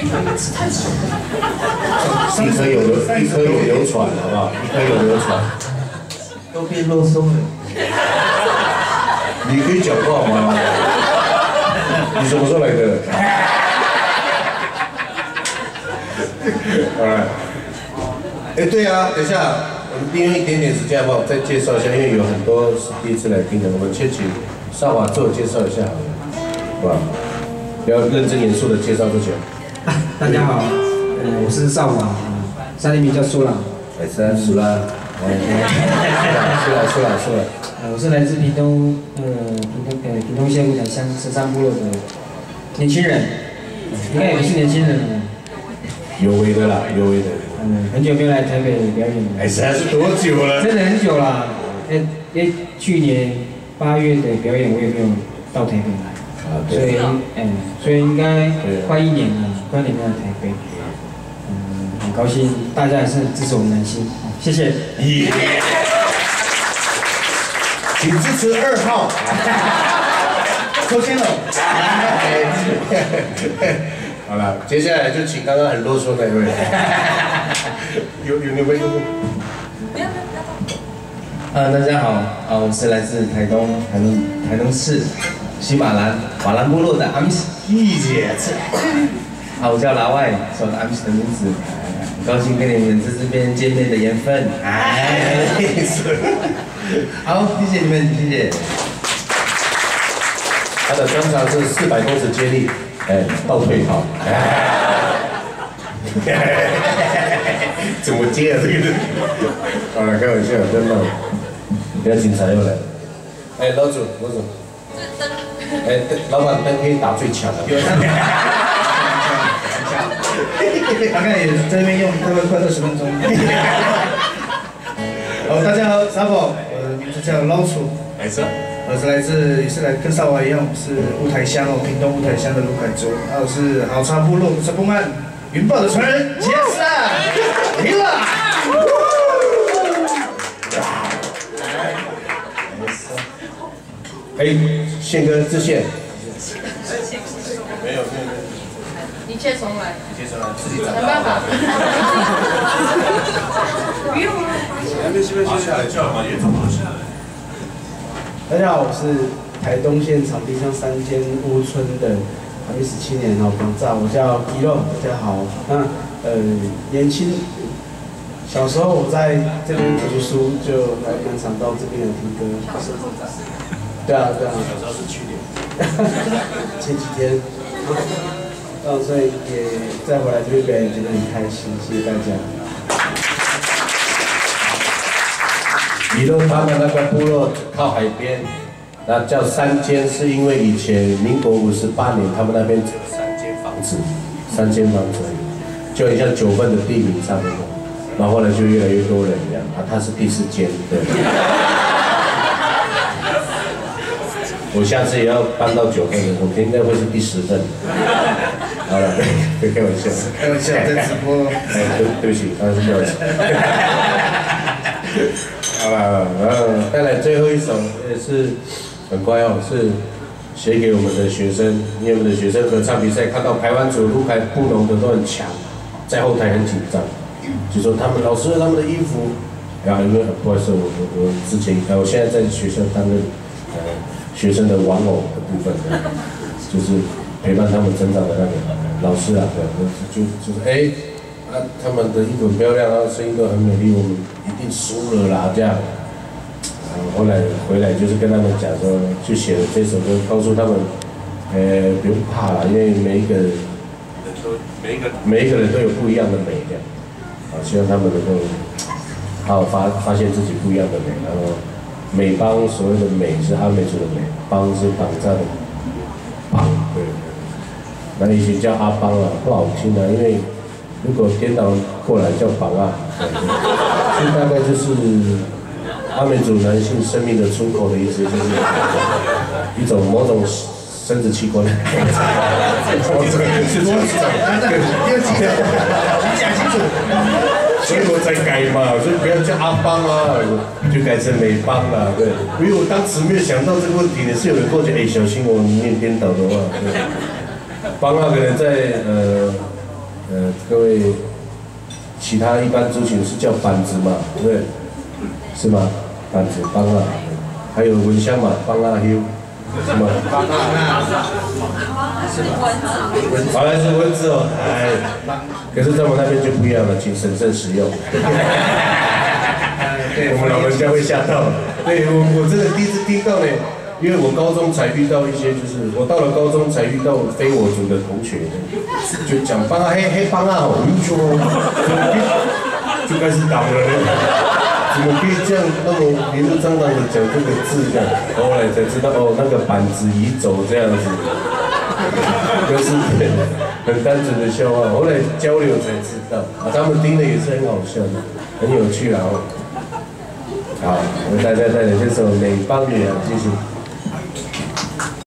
太久了。 一颗有流传，好不好？一颗有流传。 都变肉松了。 你可以讲话吗？你什么时候来的？好了。哎，对啊，等一下，我们利用一点点时间，好不好？再介绍一下，因为有很多是第一次来听的，我们先请少华自我介绍一下，好不好？不要认真严肃的介绍自己。 大家好，我是少华，沙利名叫苏朗。 苏朗，苏朗。 我是来自屏东县雾台乡深山部落的年轻人，应该也不是年轻人了。 有为的啦，有为的。 很久没有来台北表演了。 实在是多久了？ 真的很久了。去年8月的表演我也没有到台北来，所以应该快1年了，快1年没有来台北。很高兴大家还是支持我们南星，谢谢。 请支持2号。抽签了。好了，接下来就请刚刚很啰嗦那位。有没有？ 大家好，我是来自台东市西马兰部落的阿米斯玉姐。我叫拉外，是我的阿米斯的名字。很高兴跟你们在这边见面的缘分。好，谢谢你们，谢谢。 他的专长是400公尺接力，倒退跑。怎么接啊这个？好了，开玩笑，真的。不要警察又来了。老总。老板灯可以打最强的。 大概也在那边用大概快20分钟。大家好，沙宝，我的名字叫老楚。我是也是来跟少华一样，我是雾台乡屏东雾台乡的卢凯洲。我是好茶部落沙蹦岸云豹的传人，Yes 啊，赢了！ 宪哥致宪。没有。 一切重来， 自己没办法。不用啊， 拿下来叫嘛，也走不下来。 大家好，我是台东县草地上3间屋村的17年老房照，我叫皮肉，大家好。年轻小时候我在这边读书，就还蛮常到这边来听歌。对啊。 小时候是去年， 前几天。所以也再回来这边表演，觉得很开心，谢谢大家。 比如他们那个部落靠海边，那叫3间，是因为以前民国58年他们那边只有3间房子而已，就很像9份的地名差不多。然后后来就越来越多人这样，他是第4间，对。我下次也要搬到9份的，我应该会是第10份。好了，别开玩笑。 开玩笑，在直播。 对不起，刚刚是不好意思。好了，然后再来最后一首也是很乖哦，是写给我们的学生，因为我们的学生合唱比赛看到排湾组、陆排、布农的都很强，在后台很紧张，就说他们老师他们的衣服，然后因为不好意思，我之前我现在在学校担任学生的玩偶的部分，就是陪伴他们成长的那个老师啊，就是他们的衣服很漂亮，然后声音都很美丽，我们一定输了啦这样。后来回来就是跟他们讲说，就写了这首歌，告诉他们，不用怕啦，因为每一个人都有不一样的美这样，希望他们能够好好发现自己不一样的美，然后美邦所谓的美是阿美族的美，邦是绑架的邦，对。那以前叫阿邦啊，不好听啊，因为如果颠倒过来叫绑啊，所以大概就是阿美族男性生命的出口的意思，就是一种某种生殖器官。 你讲清楚。 所以我才改嘛，所以不要叫阿邦啊，就改成美邦啦，对。因为我当时没有想到这个问题，是有人跟我讲，小心我念颠倒的话，对。邦啊可能在各位其他一般族群是叫板子嘛，对不对？是吗？板子帮啊，还有蚊香嘛，帮啊 Q， 是吗？ 帮啊， 是吗？好像是蚊子哦，哎，可是在我们那边就不一样了，请审慎使用。我们老人家会吓到。对我真的第一次听到呢。因为我高中才遇到一些，就是我到了高中才遇到非我族的同学，就讲帮啊黑帮啊，我就说就开始打了，怎么可以这样那么明目张胆的讲这个字这样？后来才知道哦，那个板子移走这样子，就是很单纯的笑话。后来交流才知道，啊，他们听的也是很好笑的，很有趣啊。好，为大家带来这首《美邦女郎》，谢谢。